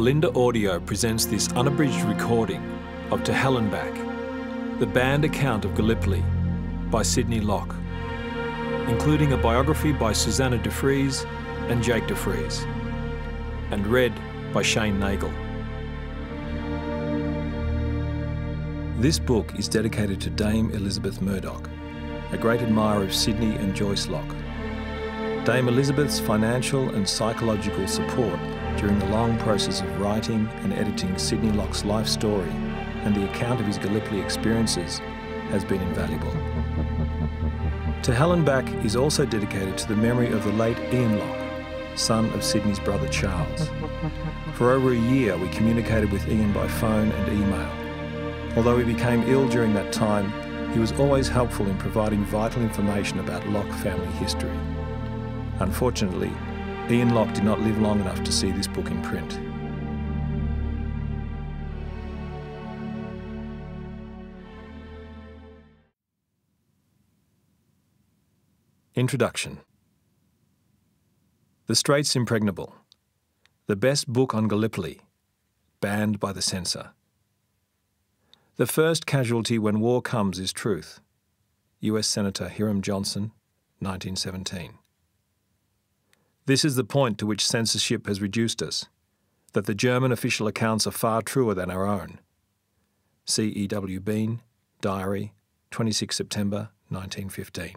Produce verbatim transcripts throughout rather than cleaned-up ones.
Belinda Audio presents this unabridged recording of To Hell and Back, the banned account of Gallipoli by Sydney Loch, including a biography by Susanna de Vries and Jake de Vries, and read by Shane Nagle. This book is dedicated to Dame Elizabeth Murdoch, a great admirer of Sydney and Joice Loch. Dame Elizabeth's financial and psychological support during the long process of writing and editing Sydney Loch's life story and the account of his Gallipoli experiences has been invaluable. To Hell and Back is also dedicated to the memory of the late Ian Loch, son of Sydney's brother Charles. For over a year we communicated with Ian by phone and email. Although he became ill during that time, he was always helpful in providing vital information about Loch family history. Unfortunately, Ian Loch did not live long enough to see this book in print. Introduction. The Straits Impregnable, the best book on Gallipoli, banned by the censor. The first casualty when war comes is truth. U S Senator Hiram Johnson, nineteen seventeen. This is the point to which censorship has reduced us, that the German official accounts are far truer than our own. C E W Bean, Diary, twenty-sixth September nineteen fifteen.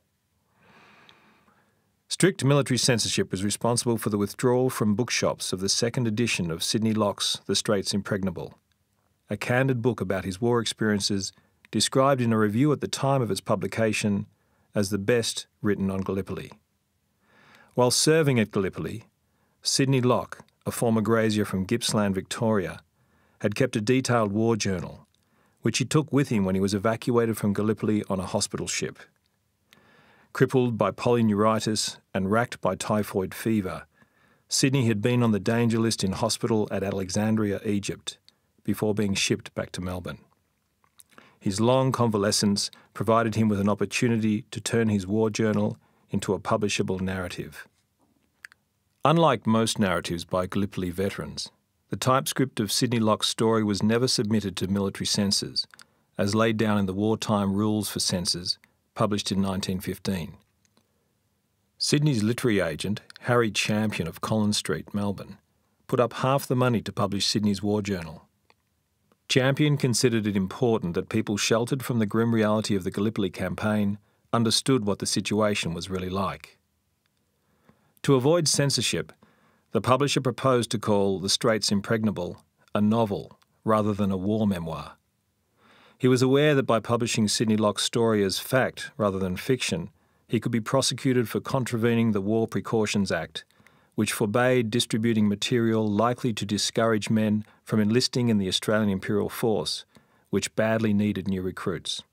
Strict military censorship was responsible for the withdrawal from bookshops of the second edition of Sydney Loch's The Straits Impregnable, a candid book about his war experiences described in a review at the time of its publication as the best written on Gallipoli. While serving at Gallipoli, Sydney Loch, a former grazier from Gippsland, Victoria, had kept a detailed war journal, which he took with him when he was evacuated from Gallipoli on a hospital ship. Crippled by polyneuritis and racked by typhoid fever, Sydney had been on the danger list in hospital at Alexandria, Egypt, before being shipped back to Melbourne. His long convalescence provided him with an opportunity to turn his war journal into a publishable narrative. Unlike most narratives by Gallipoli veterans, the typescript of Sydney Loch's story was never submitted to military censors, as laid down in the Wartime Rules for Censors, published in nineteen fifteen. Sydney's literary agent, Harry Champion of Collins Street, Melbourne, put up half the money to publish Sydney's war journal. Champion considered it important that people sheltered from the grim reality of the Gallipoli campaign understood what the situation was really like. To avoid censorship, the publisher proposed to call The Straits Impregnable a novel rather than a war memoir. He was aware that by publishing Sydney Loch's story as fact rather than fiction, he could be prosecuted for contravening the War Precautions Act, which forbade distributing material likely to discourage men from enlisting in the Australian Imperial Force, which badly needed new recruits.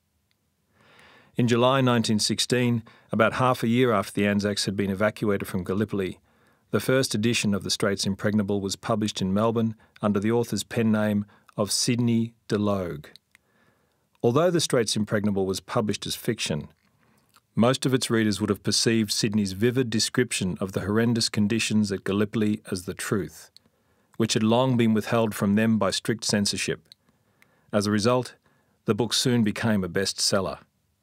In July nineteen sixteen, about half a year after the Anzacs had been evacuated from Gallipoli, the first edition of The Straits Impregnable was published in Melbourne under the author's pen name of Sydney de Loch. Although The Straits Impregnable was published as fiction, most of its readers would have perceived Sydney's vivid description of the horrendous conditions at Gallipoli as the truth, which had long been withheld from them by strict censorship. As a result, the book soon became a bestseller.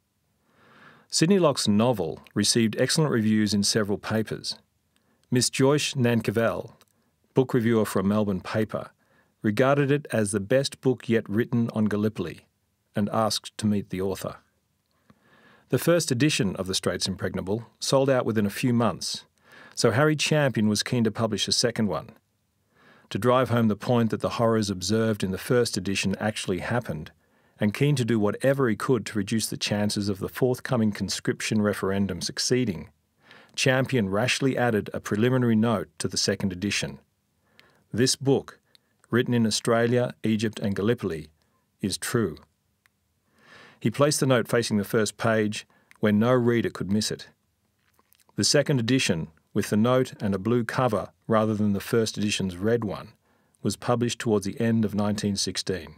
Sydney Loch's novel received excellent reviews in several papers. Miss Joice Nankervell, book reviewer for a Melbourne paper, regarded it as the best book yet written on Gallipoli and asked to meet the author. The first edition of The Straits Impregnable sold out within a few months, so Harry Champion was keen to publish a second one. To drive home the point that the horrors observed in the first edition actually happened, and keen to do whatever he could to reduce the chances of the forthcoming conscription referendum succeeding, Champion rashly added a preliminary note to the second edition. This book, written in Australia, Egypt and Gallipoli, is true. He placed the note facing the first page where no reader could miss it. The second edition, with the note and a blue cover rather than the first edition's red one, was published towards the end of nineteen sixteen.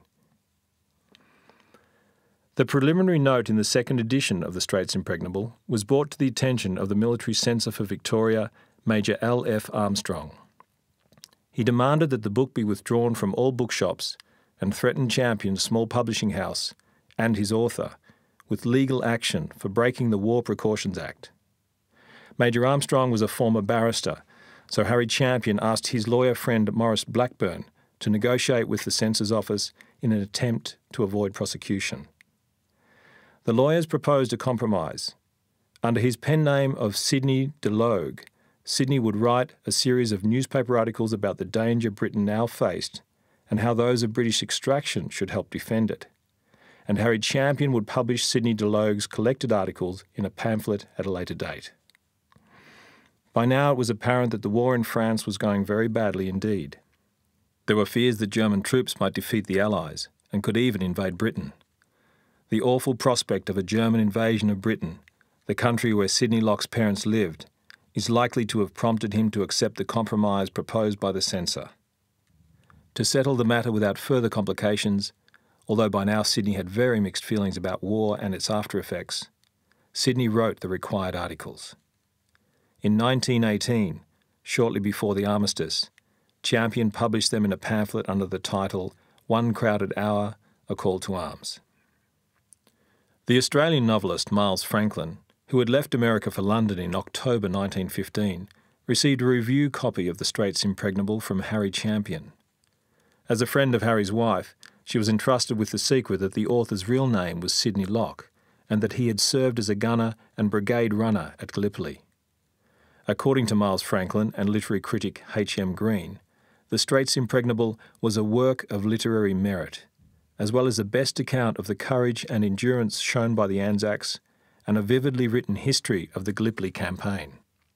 The preliminary note in the second edition of The Straits Impregnable was brought to the attention of the military censor for Victoria, Major L F Armstrong. He demanded that the book be withdrawn from all bookshops and threatened Champion's small publishing house and his author with legal action for breaking the War Precautions Act. Major Armstrong was a former barrister, so Harry Champion asked his lawyer friend Maurice Blackburn to negotiate with the Censors Office in an attempt to avoid prosecution. The lawyers proposed a compromise. Under his pen name of Sidney Loch, Sidney would write a series of newspaper articles about the danger Britain now faced and how those of British extraction should help defend it. And Harry Champion would publish Sidney Loch's collected articles in a pamphlet at a later date. By now it was apparent that the war in France was going very badly indeed. There were fears that German troops might defeat the Allies and could even invade Britain. The awful prospect of a German invasion of Britain, the country where Sidney Loch's parents lived, is likely to have prompted him to accept the compromise proposed by the censor. To settle the matter without further complications, although by now Sidney had very mixed feelings about war and its after-effects, Sidney wrote the required articles. In nineteen eighteen, shortly before the armistice, Champion published them in a pamphlet under the title One Crowded Hour, A Call to Arms. The Australian novelist Miles Franklin, who had left America for London in October nineteen fifteen, received a review copy of The Straits Impregnable from Harry Champion. As a friend of Harry's wife, she was entrusted with the secret that the author's real name was Sidney Loch, and that he had served as a gunner and brigade runner at Gallipoli. According to Miles Franklin and literary critic H M Green, The Straits Impregnable was a work of literary merit, as well as the best account of the courage and endurance shown by the Anzacs and a vividly written history of the Gallipoli campaign.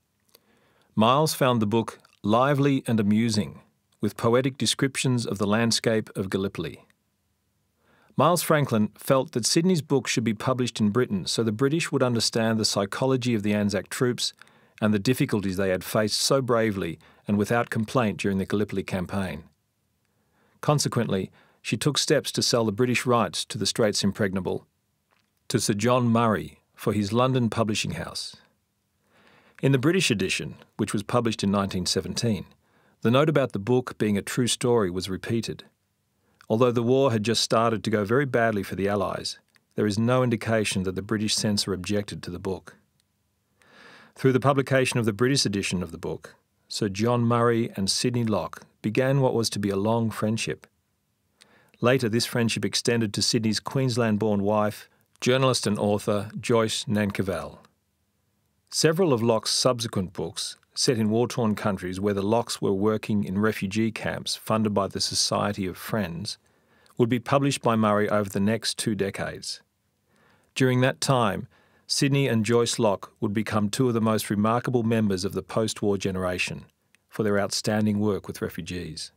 Miles found the book lively and amusing, with poetic descriptions of the landscape of Gallipoli. Miles Franklin felt that Sidney's book should be published in Britain so the British would understand the psychology of the Anzac troops and the difficulties they had faced so bravely and without complaint during the Gallipoli campaign. Consequently, she took steps to sell the British rights to The Straits Impregnable to Sir John Murray for his London publishing house. In the British edition, which was published in nineteen seventeen, the note about the book being a true story was repeated. Although the war had just started to go very badly for the Allies, there is no indication that the British censor objected to the book. Through the publication of the British edition of the book, Sir John Murray and Sidney Loch began what was to be a long friendship. Later, this friendship extended to Sidney's Queensland-born wife, journalist and author Joice Nagle. Several of Loch's subsequent books, set in war-torn countries where the Lochs were working in refugee camps funded by the Society of Friends, would be published by Murray over the next two decades. During that time, Sidney and Joice Loch would become two of the most remarkable members of the post-war generation for their outstanding work with refugees.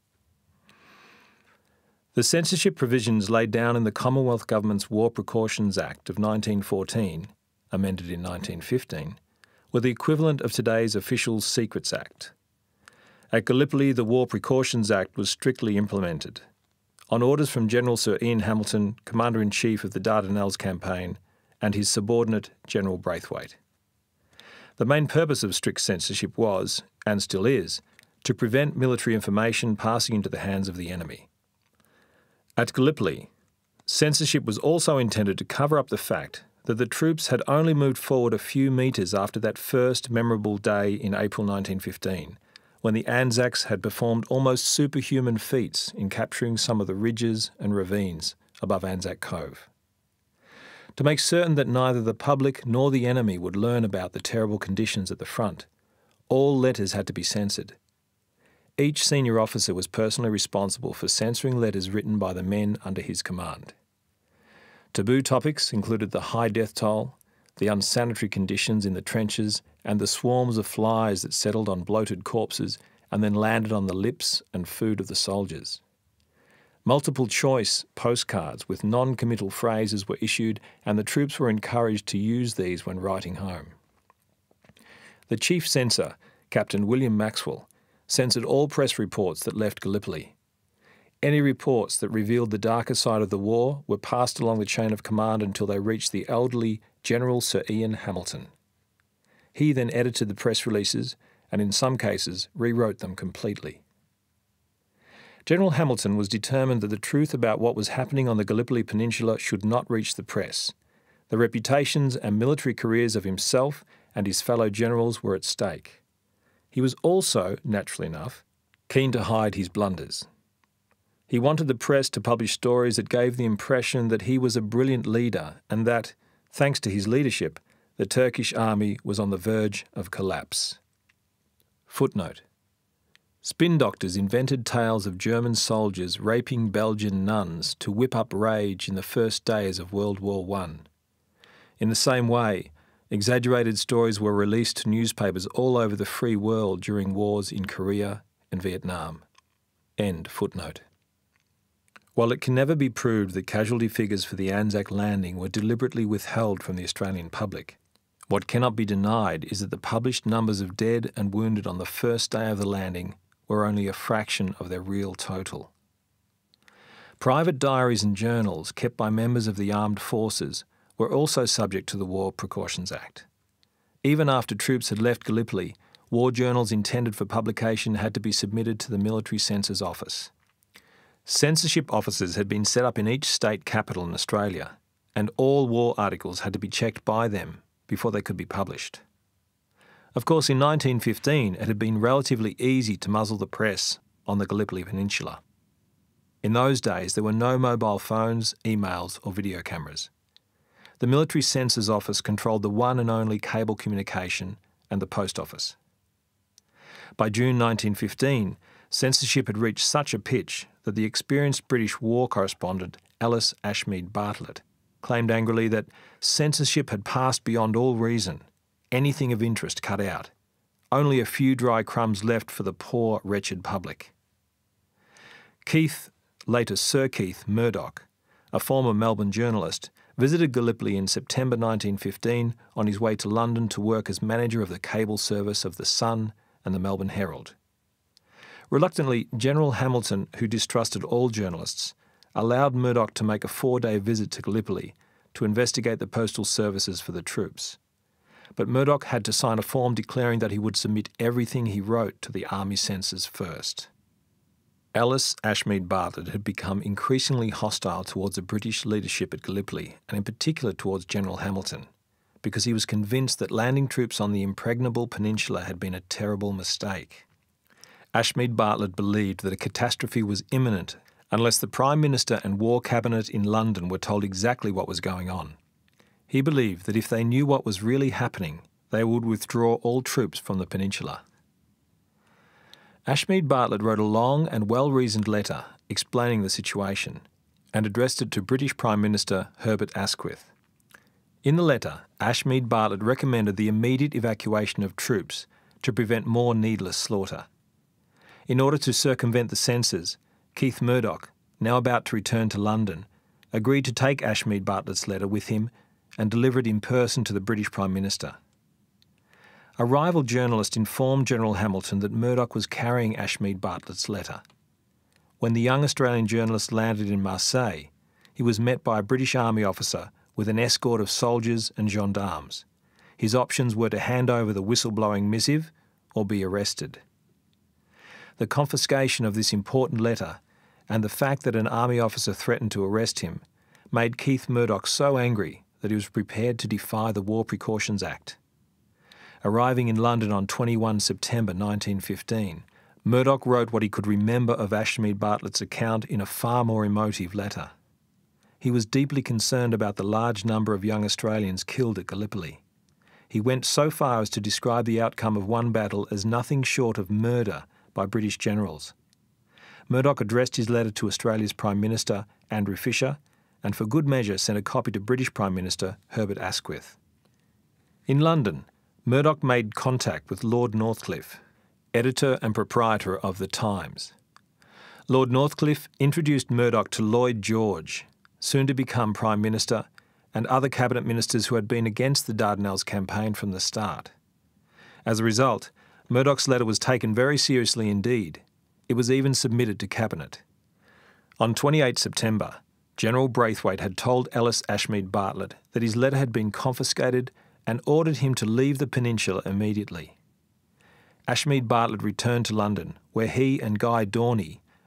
The censorship provisions laid down in the Commonwealth Government's War Precautions Act of nineteen fourteen, amended in nineteen fifteen, were the equivalent of today's Official Secrets Act. At Gallipoli, the War Precautions Act was strictly implemented. On orders from General Sir Ian Hamilton, Commander-in-Chief of the Dardanelles Campaign, and his subordinate, General Braithwaite. The main purpose of strict censorship was, and still is, to prevent military information passing into the hands of the enemy. At Gallipoli, censorship was also intended to cover up the fact that the troops had only moved forward a few metres after that first memorable day in April nineteen fifteen, when the Anzacs had performed almost superhuman feats in capturing some of the ridges and ravines above Anzac Cove. To make certain that neither the public nor the enemy would learn about the terrible conditions at the front, all letters had to be censored. Each senior officer was personally responsible for censoring letters written by the men under his command. Taboo topics included the high death toll, the unsanitary conditions in the trenches, and the swarms of flies that settled on bloated corpses and then landed on the lips and food of the soldiers. Multiple choice postcards with non-committal phrases were issued, and the troops were encouraged to use these when writing home. The chief censor, Captain William Maxwell, censored all press reports that left Gallipoli. Any reports that revealed the darker side of the war were passed along the chain of command until they reached the elderly General Sir Ian Hamilton. He then edited the press releases and in some cases rewrote them completely. General Hamilton was determined that the truth about what was happening on the Gallipoli Peninsula should not reach the press. The reputations and military careers of himself and his fellow generals were at stake. He was also, naturally enough, keen to hide his blunders. He wanted the press to publish stories that gave the impression that he was a brilliant leader and that, thanks to his leadership, the Turkish army was on the verge of collapse. Footnote: Spin doctors invented tales of German soldiers raping Belgian nuns to whip up rage in the first days of World War One. In the same way, exaggerated stories were released to newspapers all over the free world during wars in Korea and Vietnam. End footnote. While it can never be proved that casualty figures for the Anzac landing were deliberately withheld from the Australian public, what cannot be denied is that the published numbers of dead and wounded on the first day of the landing were only a fraction of their real total. Private diaries and journals kept by members of the armed forces were also subject to the War Precautions Act. Even after troops had left Gallipoli, war journals intended for publication had to be submitted to the military censors office. Censorship offices had been set up in each state capital in Australia, and all war articles had to be checked by them before they could be published. Of course, in nineteen fifteen, it had been relatively easy to muzzle the press on the Gallipoli Peninsula. In those days, there were no mobile phones, emails, or video cameras. The military censors office controlled the one and only cable communication and the post office. By June nineteen fifteen, censorship had reached such a pitch that the experienced British war correspondent Alice Ashmead Bartlett claimed angrily that censorship had passed beyond all reason, anything of interest cut out, only a few dry crumbs left for the poor, wretched public. Keith, later Sir Keith Murdoch, a former Melbourne journalist, visited Gallipoli in September nineteen fifteen on his way to London to work as manager of the cable service of The Sun and the Melbourne Herald. Reluctantly, General Hamilton, who distrusted all journalists, allowed Murdoch to make a four-day visit to Gallipoli to investigate the postal services for the troops. But Murdoch had to sign a form declaring that he would submit everything he wrote to the army censors first. Alice Ashmead Bartlett had become increasingly hostile towards the British leadership at Gallipoli, and in particular towards General Hamilton, because he was convinced that landing troops on the Impregnable Peninsula had been a terrible mistake. Ashmead Bartlett believed that a catastrophe was imminent unless the Prime Minister and War Cabinet in London were told exactly what was going on. He believed that if they knew what was really happening, they would withdraw all troops from the peninsula. Ashmead Bartlett wrote a long and well-reasoned letter explaining the situation and addressed it to British Prime Minister Herbert Asquith. In the letter, Ashmead Bartlett recommended the immediate evacuation of troops to prevent more needless slaughter. In order to circumvent the censors, Keith Murdoch, now about to return to London, agreed to take Ashmead Bartlett's letter with him and deliver it in person to the British Prime Minister. A rival journalist informed General Hamilton that Murdoch was carrying Ashmead Bartlett's letter. When the young Australian journalist landed in Marseille, he was met by a British Army officer with an escort of soldiers and gendarmes. His options were to hand over the whistleblowing missive or be arrested. The confiscation of this important letter and the fact that an army officer threatened to arrest him made Keith Murdoch so angry that he was prepared to defy the War Precautions Act. Arriving in London on the twenty-first of September nineteen fifteen, Murdoch wrote what he could remember of Ashmead Bartlett's account in a far more emotive letter. He was deeply concerned about the large number of young Australians killed at Gallipoli. He went so far as to describe the outcome of one battle as nothing short of murder by British generals. Murdoch addressed his letter to Australia's Prime Minister, Andrew Fisher, and for good measure sent a copy to British Prime Minister Herbert Asquith. In London, Murdoch made contact with Lord Northcliffe, editor and proprietor of The Times. Lord Northcliffe introduced Murdoch to Lloyd George, soon to become Prime Minister, and other cabinet ministers who had been against the Dardanelles campaign from the start. As a result, Murdoch's letter was taken very seriously indeed. It was even submitted to Cabinet. On the twenty-eighth of September, General Braithwaite had told Alice Ashmead Bartlett that his letter had been confiscated and ordered him to leave the peninsula immediately. Ashmead Bartlett returned to London, where he and Guy Dorney,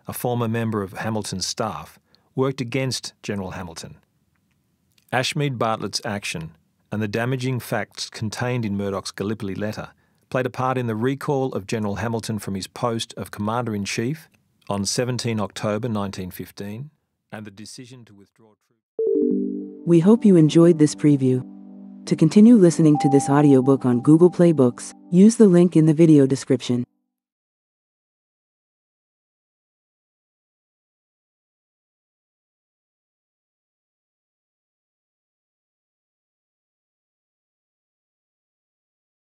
a former member of Hamilton's staff, worked against General Hamilton. Ashmead Bartlett's action and the damaging facts contained in Murdoch's Gallipoli letter played a part in the recall of General Hamilton from his post of Commander-in-Chief on the seventeenth of October nineteen fifteen and the decision to withdraw troops. We hope you enjoyed this preview. To continue listening to this audiobook on Google Play Books, use the link in the video description.